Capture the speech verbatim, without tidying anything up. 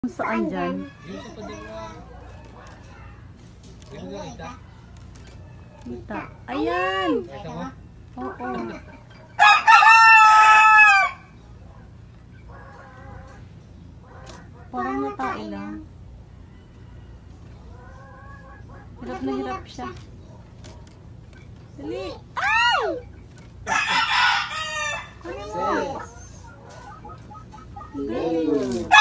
Saan dyan? Kita. Ayan! Oo. Parang natai lang. Hirap na hirap siya. Dali! Ay! Ano mo? Galing.